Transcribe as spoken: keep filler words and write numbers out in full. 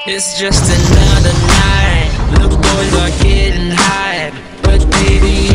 It's just another night. The boys are getting hype, but baby